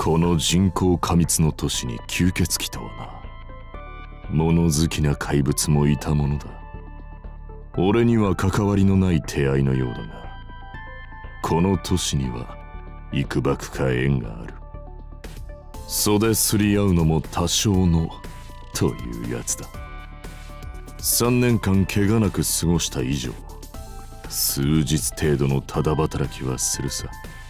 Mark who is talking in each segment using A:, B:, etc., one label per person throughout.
A: この人口過密の都市に吸血鬼とはな、物好きな怪物もいたものだ。俺には関わりのない手合いのようだが、この都市には幾ばくか縁がある。袖すり合うのも多少のというやつだ。3年間怪我なく過ごした以上、数日程度のただ働きはするさ。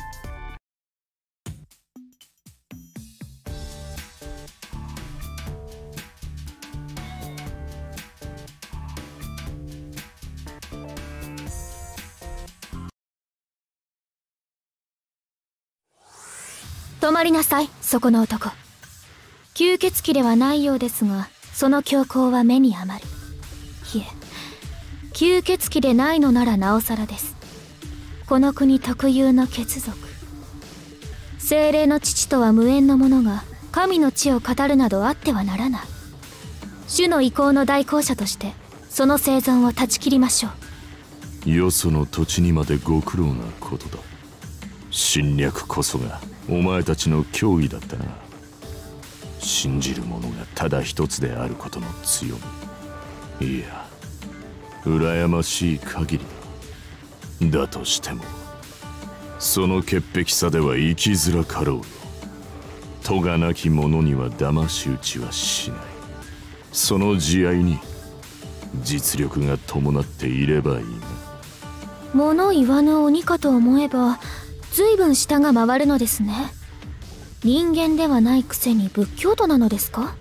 B: 止まりなさい、そこの男。吸血鬼ではないようですが、その凶行は目に余る。いえ、吸血鬼でないのならなおさらです。この国特有の血族。精霊の父とは無縁の者が神の地を語るなどあってはならない。主の意向の代行者としてその生存を断ち切りましょ
A: う。よその土地にまでご苦労なことだ。侵略こそがお前たちの脅威だったな。信じる者がただ一つであることの強み。いや、羨ましい限りだ。だとしてもその潔癖さでは生きづらかろうよ。咎なき者には騙し討ちはしない。その慈愛に実力が伴っていればいいな。
B: 物言わぬ鬼かと思えば随分舌が回るのですね。人間ではないくせに仏教徒なのですか？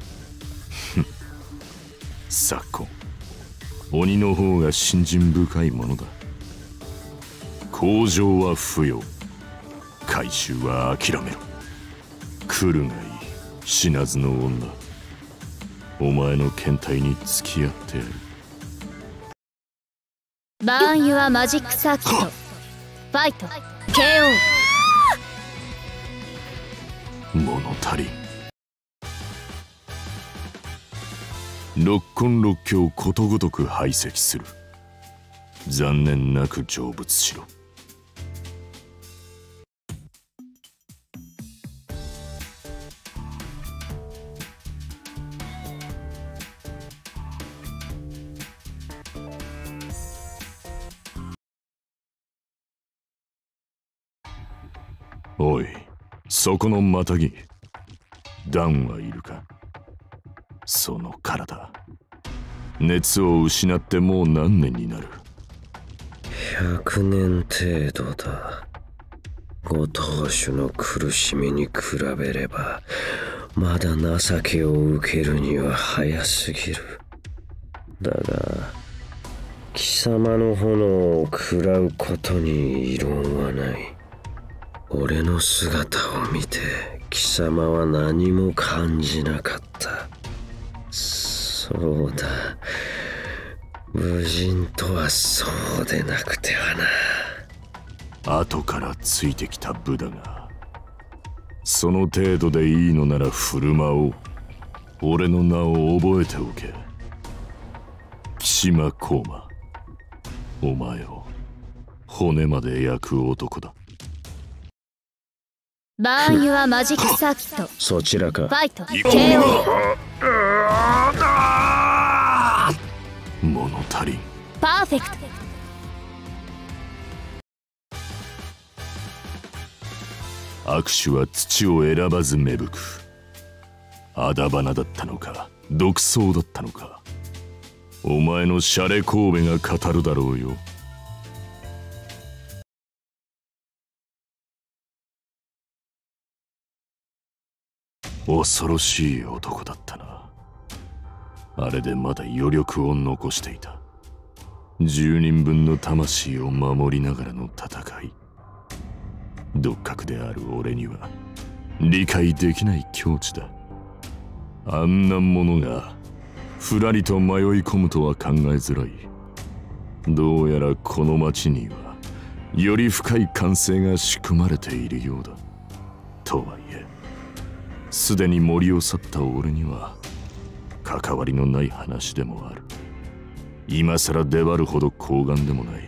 A: 昨今鬼の方が信心深いものだ。向上は不要、回収は諦めろ。来るがいい、死なずの女。お前の検体に付き合ってやる。
B: バーン・ユア・マジック・サーキット、ファイト、KO。
A: 物足りん。六根六境ことごとく排斥する。残念なく成仏しろ。おい、そこのマタギ、ダンはいるか？その体、熱を失ってもう何年になる
C: ？100年程度だ。ご当主の苦しみに比べればまだ情けを受けるには早すぎる。だが貴様の炎を食らうことに異論はない。俺の姿を見て貴様は何も感じなかった。そうだ、無人とはそうでなくては
A: な。後からついてきた部だが、その程度でいいのなら振る舞おう。俺の名を覚えておけ。木島光馬、お前を骨まで焼く男だ。
B: バーン・ユア・マジック・サーキット、
C: そちらか。
B: ファイト、KO。
A: 物足りん。
B: パーフェクト。
A: 握手は土を選ばず芽吹く。あだ花だったのか独創だったのか、お前のシャレ神戸が語るだろうよ。恐ろしい男だったな。あれでまだ余力を残していた。10人分の魂を守りながらの戦い。独角である俺には理解できない境地だ。あんなものがふらりと迷い込むとは考えづらい。どうやらこの町にはより深い感性が仕組まれているようだ。とはいえすでに森を去った俺には関わりのない話でもある。今さら出張るほど高顔でもない。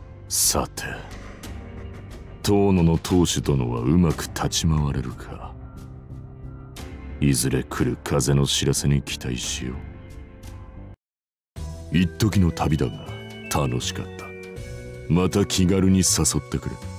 A: さて遠野の当主殿はうまく立ち回れるか。 いずれ来る風の知らせに期待しよう。一時の旅だが楽しかった。また気軽に誘ってくれ。